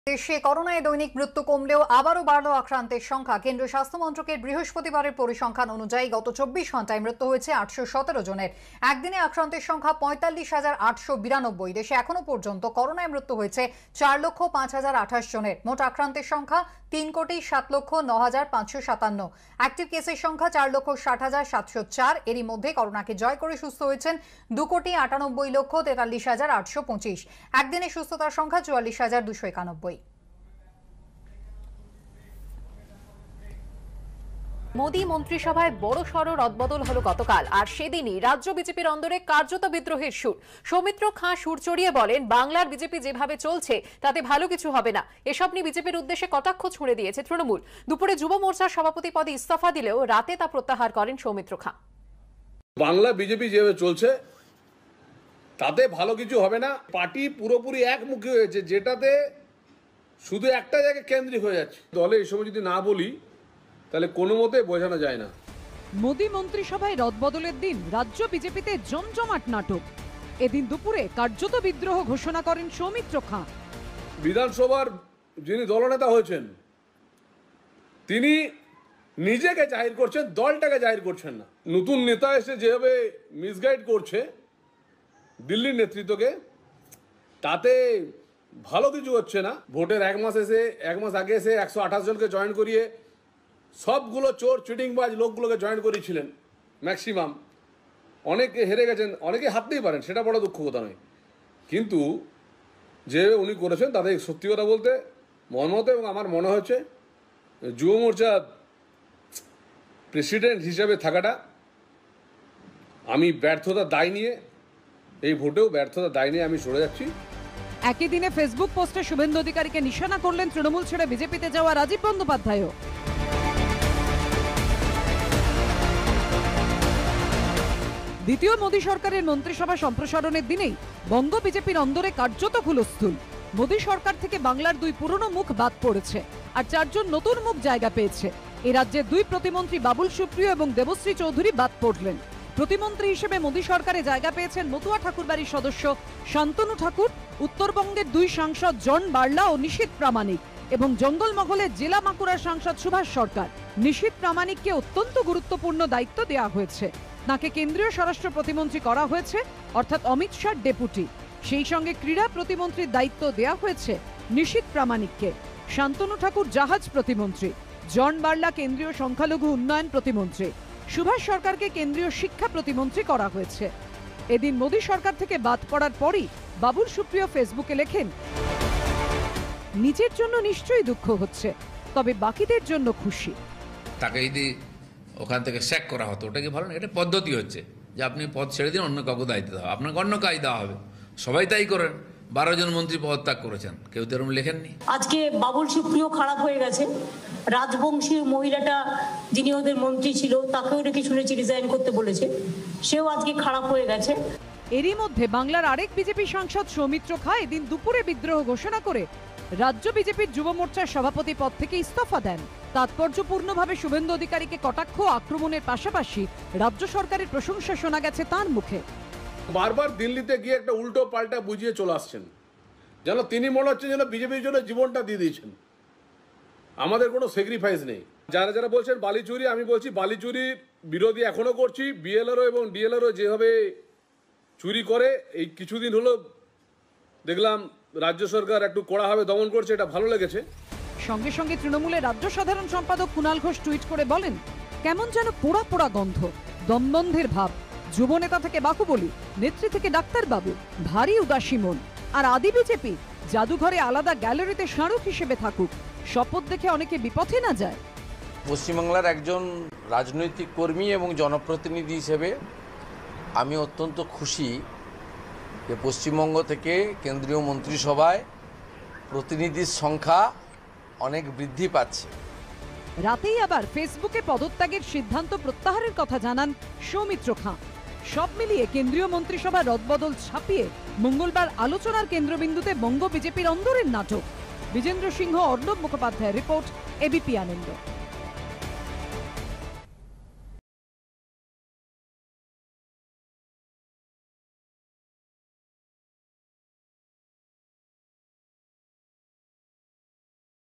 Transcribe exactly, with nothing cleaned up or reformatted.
দেশে করোনায় দৈনিক মৃত্যু কমলেও আবারও বাড়ল আক্রান্তের সংখ্যা। কেন্দ্রীয় স্বাস্থ্য মন্ত্রকের বৃহস্পতিবারের পরিসংখ্যান অনুযায়ী গত চব্বিশ ঘন্টায় মৃত্যু হয়েছে আটশো সতেরো জনের। একদিনে আক্রান্তের সংখ্যা পঁয়তাল্লিশ হাজার আটশো বিরানব্বই। দেশে এখনো পর্যন্ত করোনায় মৃত্যু হয়েছে চার লক্ষ পাঁচ হাজার আঠাশ জনের। মোট আক্রান্তের সংখ্যা তিন কোটি সাত লক্ষ ন হাজার পাঁচশো সাতান্ন। অ্যাক্টিভ কেসের সংখ্যা চার লক্ষ ষাট হাজার সাতশো চার। এরই মধ্যে করোনাকে জয় করে সুস্থ হয়েছেন দু কোটি আটানব্বই লক্ষ তেতাল্লিশ হাজার আটশো পঁচিশ। একদিনে সুস্থতার সংখ্যা চুয়াল্লিশ হাজার দুশো একানব্বই। মোদী মন্ত্রিসভায় বড়সড় রদবদল হলো গতকাল, আর সেদিনই রাজ্য বিজেপির অন্দরে কার্যত বিদ্রোহের সুর। সৌমিত্র খাঁ সুর চড়িয়ে বলেন, বাংলার বিজেপি যেভাবে চলছে তাতে ভালো কিছু হবে না। এসব নিয়ে বিজেপির উদ্দেশ্যে কটাক্ষ ছুঁড়ে দিয়েছে তৃণমূল। দুপুরে যুব মোর্চার সভাপতি পদে ইস্তফা দিলেও রাতে তা প্রত্যাহার করেন সৌমিত্র খাঁ। বাংলা বিজেপি যেভাবে চলছে তাতে ভালো কিছু হবে না। পার্টি পুরোপুরি একমুখী হয়েছে, যেটাতে শুধু একটা জায়গায় কেন্দ্রিক হয়ে যাচ্ছে। দলে এই সময় যদি না বলি তাহলে কোনো মতে বোঝানো যায় না। মোদী মন্ত্রিসভায় রদবদলের দিন রাজ্য বিজেপিতে জমজমাট নাটক। এদিন দুপুরে কার্যত বিদ্রোহ ঘোষণা করেন সৌমিত্র খাঁ। বিধানসভার যিনি দলনেতা হয়েছেন তিনি নিজেকে জাহির করছেন, দলটাকে জাহির করছেন না। নতুন নেতা এসে যেভাবে মিসগাইড করছে দিল্লির নেতৃত্বকে, তাতে ভালো কিছু হচ্ছে না। ভোটের এক মাস এসে এক মাস আগে এসে একশো আঠাশ জনকে জয়েন করিয়ে সবগুলো চোর চিটিংবাজ লোকগুলোকে জয়েন করিয়েছিলেন ম্যাক্সিমাম। অনেকে হেরে গেছেন, অনেকে হারতেই পারেন, সেটা বড় দুঃখ কথা নয়। কিন্তু যে উনি করেছেন তাতে সত্যি কথা বলতে মনমত, এবং আমার মনে হচ্ছে যুব মোর্চা প্রেসিডেন্ট হিসেবে থাকাটা আমি ব্যর্থতার দায় নিয়ে, এই ভোটেও ব্যর্থতার দায় নিয়ে আমি সরে যাচ্ছি। একই দিনে ফেসবুক পোস্টে শুভেন্দু অধিকারীকে নিশানা করলেন তৃণমূল ছেড়ে বিজেপিতে যাওয়া রাজীব বন্দ্যোপাধ্যায়ও। দ্বিতীয় মোদী সরকারের মন্ত্রিসভা সম্প্রসারণের দিনেই বঙ্গ বিজেপির অন্দরে কার্যত হুলস্থুল। মোদী সরকার থেকে বাংলার দুই পুরনো মুখ বাদ পড়েছে, আর চারজন নতুন মুখ জায়গা পেয়েছে। এ রাজ্যে দুই প্রতিমন্ত্রী বাবুল সুপ্রিয় এবং দেবশ্রী চৌধুরী বাদ পড়লেন। প্রতিমন্ত্রী হিসেবে মোদী সরকারে জায়গা পেয়েছেন মতুয়া ঠাকুরবাড়ির সদস্য শান্তনু ঠাকুর, উত্তরবঙ্গের দুই সাংসদ জন বার্লা ও নিশীথ প্রামাণিক, এবং জঙ্গলমহলের জেলা বাঁকুড়ার সাংসদ সুভাষ সরকার। নিশীথ প্রামাণিককে অত্যন্ত গুরুত্বপূর্ণ দায়িত্ব দেওয়া হয়েছে। তাকে কেন্দ্রীয় স্বরাষ্ট্র প্রতিমন্ত্রী করা হয়েছে, অর্থাৎ অমিত শাহর ডেপুটি। সেই সঙ্গে ক্রীড়া প্রতিমন্ত্রীর দায়িত্ব দেওয়া হয়েছে নিশীথ প্রামাণিককে। শান্তনু ঠাকুর জাহাজ প্রতিমন্ত্রী, জন বার্লা কেন্দ্রীয় সংখ্যালঘু উন্নয়ন প্রতিমন্ত্রী, সুভাষ সরকারকে কেন্দ্রীয় শিক্ষা প্রতিমন্ত্রী করা হয়েছে। এদিন মোদী সরকার থেকে বাদ পড়ার পরই বাবুল সুপ্রিয় ফেসবুকে লেখেন, নিজের জন্য নিশ্চয়ই দুঃখ হচ্ছে, তবে বাকিদের জন্য খুশি। তাকে যদি ওখান থেকে স্যাক করা হতো ওটা কি ভালো না? এটা পদ্ধতি হচ্ছে যে আপনি পদ ছেড়ে দিন, অন্য কাউকে দায়িত্ব দেওয়া হবে, আপনাকে অন্য কাজ দেওয়া হবে। সবাই তাই করেন। বারো জন মন্ত্রী পদত্যাগ করেছেন, কেউ তো এরকম লেখেননি। আজকে বাবুল সুপ্রিয় খারাপ হয়ে গেছে। রাজবংশী মহিলাটা যিনি ওদের মন্ত্রী ছিল তাকেও নাকি শুনেছি রিজাইন করতে বলেছে, সেও আজকে খারাপ হয়ে গেছে। এরই মধ্যে বাংলার আরেক বিজেপি সাংসদ সৌমিত্র খাঁ এদিন দুপুরে বিদ্রোহ ঘোষণা করে রাজ্য বিজেপির যুব মোর্চার সভাপতি পদ থেকে ইস্তফা দেন। তাৎপর্যপূর্ণভাবে শুভেন্দু অধিকারীকে কটাক্ষ আক্রমণের পাশাপাশি রাজ্য সরকারের প্রশংসা শোনা গেছে তার মুখে। বারবার দিল্লিতে গিয়ে একটা উল্টো পাল্টা বুঝিয়ে চলে আসছেন, যেন তিনি মনে হচ্ছে যেন বিজেপির জন্য জীবনটা দিয়ে দিয়েছেন। আমাদের কোনো স্যাক্রিফাইস নেই। যারা যারা বলছেন বালি চুরি, আমি বলছি বালি চুরি বিরোধী এখনো করছি। বিএলআরও এবং ডিএলআরও যেভাবে চুরি করে, এই কিছুদিন হলো দেখলাম রাজ্য সরকার একটু কড়াভাবে দমন করছে, এটা ভালো লেগেছে। সঙ্গে সঙ্গে তৃণমূলের রাজ্য সাধারণ সম্পাদক কুণাল ঘোষ টুইট করে বলেন, কেমন যেন পোড়া পোড়া গন্ধ, দমবন্ধের ভাব। যুব নেতা থেকে বাহুবলী, নেত্রী থেকে ডাক্তার বাবু, ভারী উদাসী মন। আর আদি বিজেপি জাদুঘরে আলাদা গ্যালারিতে স্মারক হিসেবে থাকুক, শপথ দেখে অনেকে বিপথে না যায়। পশ্চিমবাংলার একজন রাজনৈতিক কর্মী এবং জনপ্রতিনিধি হিসেবে আমি অত্যন্ত খুশি যে পশ্চিমবঙ্গ থেকে কেন্দ্রীয় মন্ত্রিসভায় প্রতিনিধির সংখ্যা অনেক বৃদ্ধি পাচ্ছে। রাতেই আবার ফেসবুকে পদত্যাগের সিদ্ধান্ত প্রত্যাহারের কথা জানান সৌমিত্র খাঁ। সব মিলিয়ে কেন্দ্রীয় মন্ত্রিসভা রদবদল ছাপিয়ে মঙ্গলবার আলোচনার কেন্দ্রবিন্দুতে বঙ্গ বিজেপির অন্দরের নাটক। বিজেন্দ্র সিংহ, অর্ণব মুখোপাধ্যায়ের রিপোর্ট, এবিপি আনন্দ।